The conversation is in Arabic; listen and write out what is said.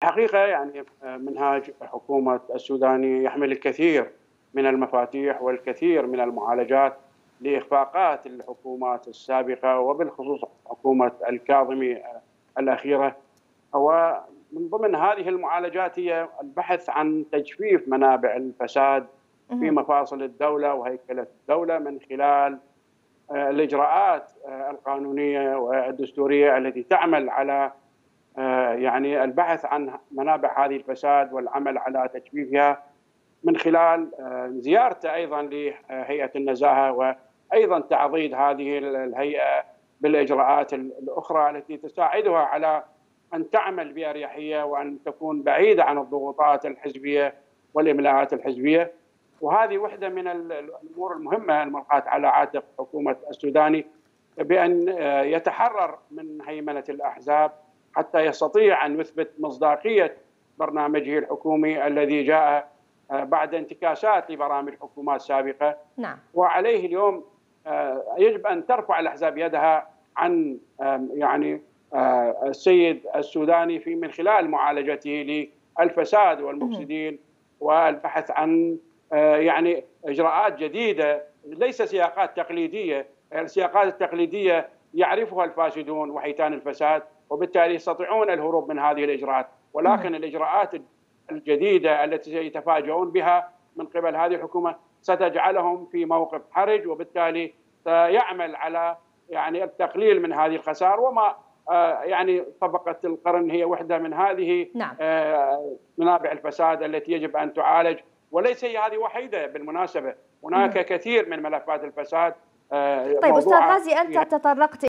الحقيقة يعني منهاج حكومة السوداني يحمل الكثير من المفاتيح والكثير من المعالجات لإخفاقات الحكومات السابقة، وبالخصوص حكومة الكاظمي الأخيرة. ومن ضمن هذه المعالجات هي البحث عن تجفيف منابع الفساد في مفاصل الدولة وهيكلة الدولة من خلال الإجراءات القانونية والدستورية التي تعمل على يعني البحث عن منابع هذه الفساد والعمل على تجفيفها، من خلال زيارته أيضا لهيئة النزاهة، وأيضا تعضيد هذه الهيئة بالإجراءات الأخرى التي تساعدها على أن تعمل بأريحية وأن تكون بعيدة عن الضغوطات الحزبية والإملاءات الحزبية. وهذه واحدة من الأمور المهمة الملقاة على عاتق حكومة السوداني، بأن يتحرر من هيمنة الأحزاب حتى يستطيع أن يثبت مصداقية برنامجه الحكومي الذي جاء بعد انتكاسات لبرامج حكومات سابقة. نعم. وعليه اليوم يجب أن ترفع الأحزاب يدها عن يعني السيد السوداني في من خلال معالجته للفساد والمفسدين، والبحث عن يعني إجراءات جديدة، ليس سياقات تقليدية. السياقات التقليدية يعرفها الفاسدون وحيتان الفساد، وبالتالي يستطيعون الهروب من هذه الإجراءات، ولكن الإجراءات الجديدة التي سيتفاجؤون بها من قبل هذه الحكومة ستجعلهم في موقف حرج، وبالتالي سيعمل على يعني التقليل من هذه الخسائر. وما يعني طبقة القرن هي واحدة من هذه منابع الفساد التي يجب أن تعالج، وليس هي هذه وحيدة بالمناسبة، هناك كثير من ملفات الفساد. طيب أستاذ غازي، أنت تطرقت